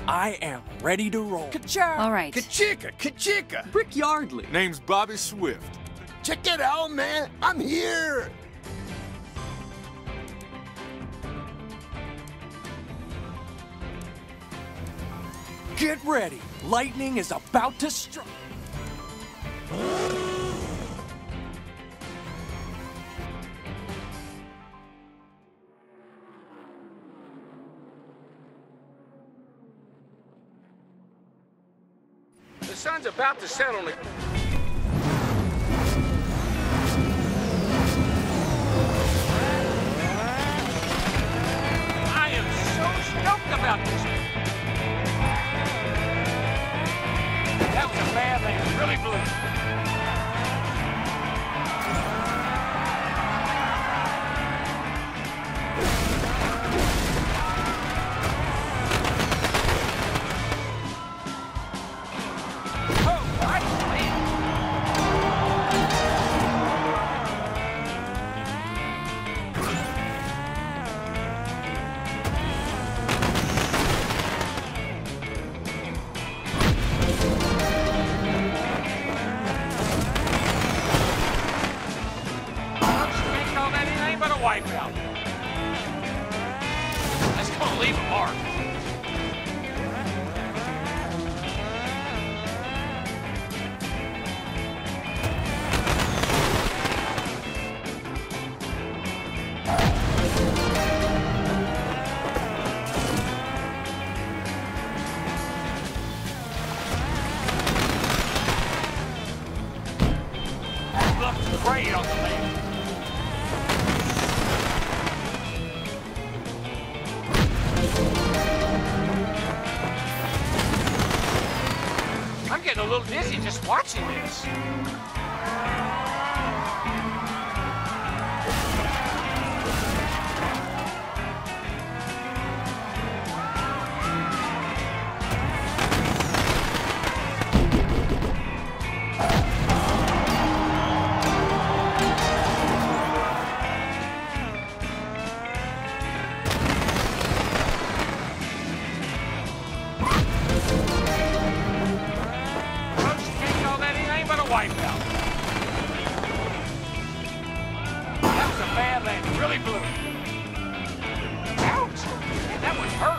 I am ready to roll. Ka-chow! All right. Kachika, Kachika. Brick Yardley. Name's Bobby Swift. Check it out, man. I'm here. Get ready. Lightning is about to strike. The sun's about to set on the... I am so stoked about this. That was a bad land, really blew. Oh, nice land. Ain't call that anything but a wipeout. That's gonna leave a mark. Looks great on the land. I'm getting a little dizzy just watching this. Folks, you can't call that anything but a wipeout. That was a bad landing, really blew. Ouch! Man, that one hurt.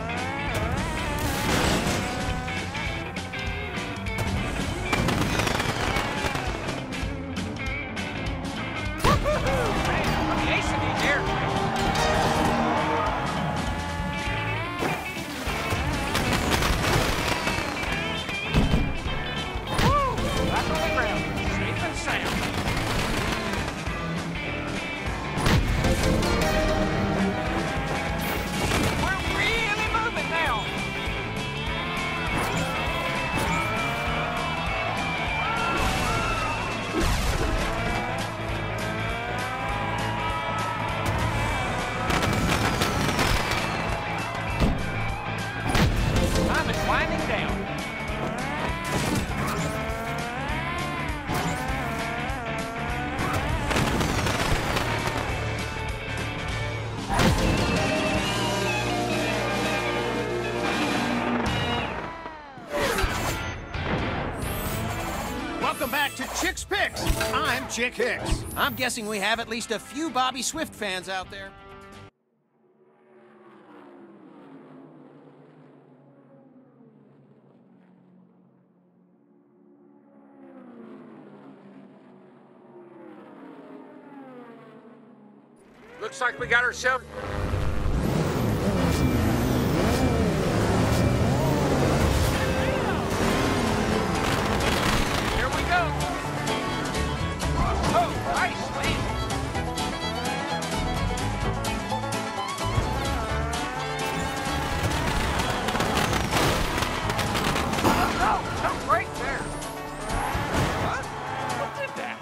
Woo-hoo-hoo! Man, I'm acing these airplanes. Woo! Back on the ground, safe and sound. We're really moving now. Time is winding down. Welcome back to Chick's Picks. I'm Chick Hicks. I'm guessing we have at least a few Bobby Swift fans out there. Looks like we got ourselves... Here we go. Oh, nice land. Oh, no, right there. What? What did that?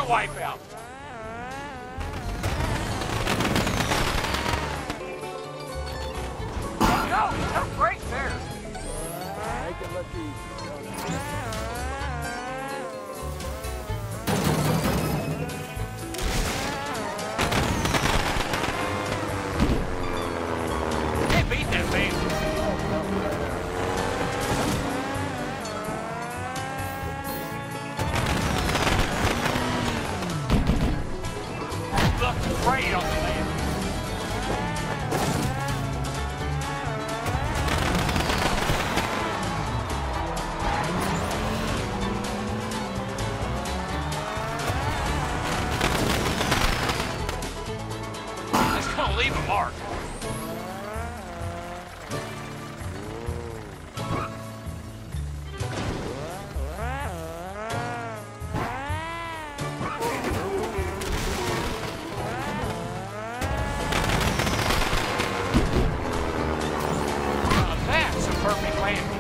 a wipeout. No, tough break there. Make it look easy. Can't beat that thing. Look great on the land. It's gonna leave a mark. That's a perfect landing.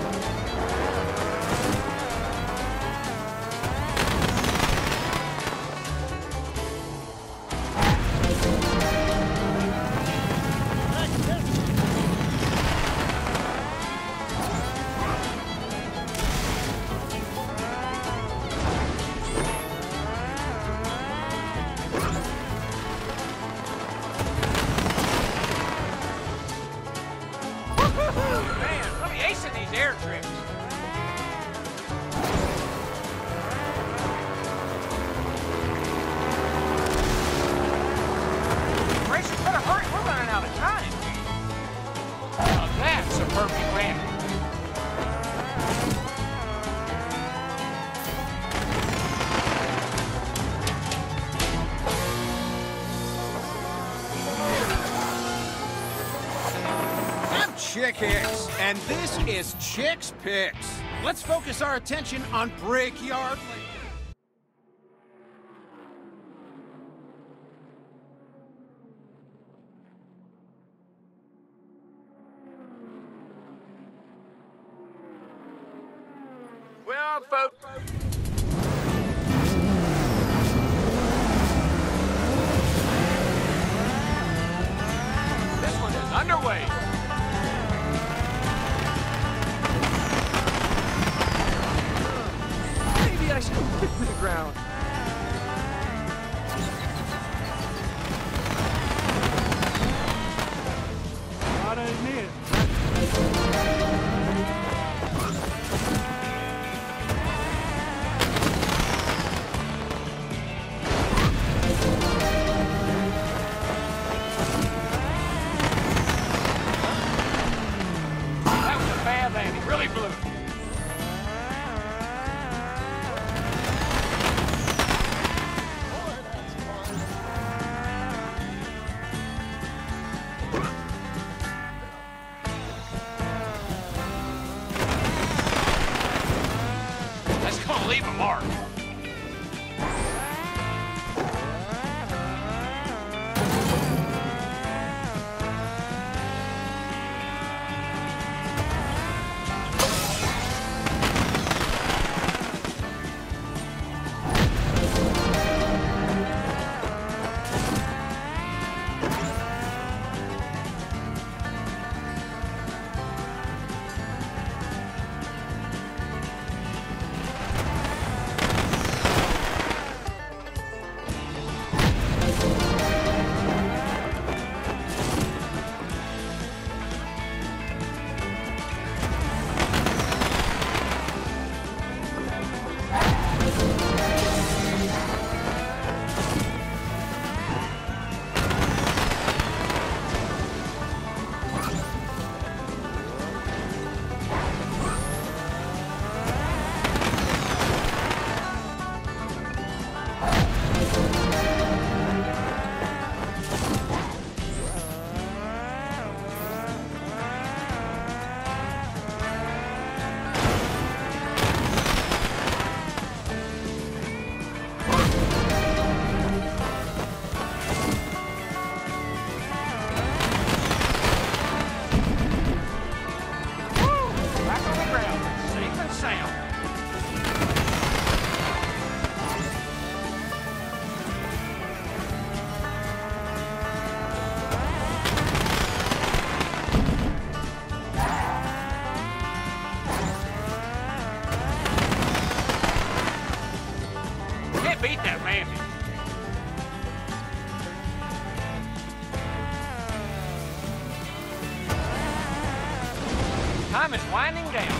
Man, really acing these air trips. Racer, better hurry. We're running out of time. Now that's a perfect landing. I'm Chick Hicks, and this is Chick's Picks. Let's focus our attention on Brickyard Lane. Well, folks. This one is underway. Maybe I should get to the ground. Not admit. That was a bad landing. Really blew. That's gonna leave a mark. beat that Mandy. Time is winding down.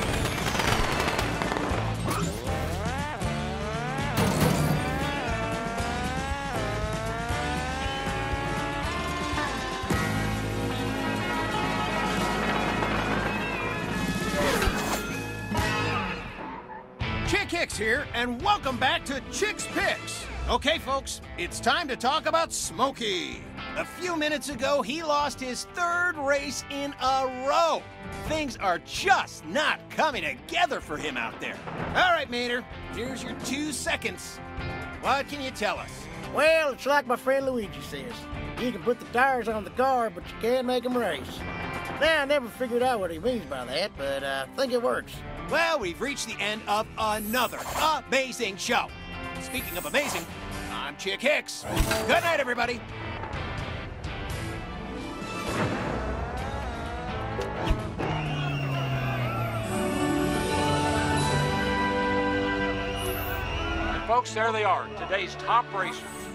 Chick Hicks here, and welcome back to Chick's Picks. Okay, folks, it's time to talk about Smokey. A few minutes ago, he lost his third race in a row. Things are just not coming together for him out there. All right, Mater, here's your 2 seconds. What can you tell us? Well, it's like my friend Luigi says. You can put the tires on the car, but you can't make them race. Now, I never figured out what he means by that, but I think it works. Well, we've reached the end of another amazing show. Speaking of amazing, I'm Chick Hicks. Good night, everybody. And folks, there they are, today's top racers.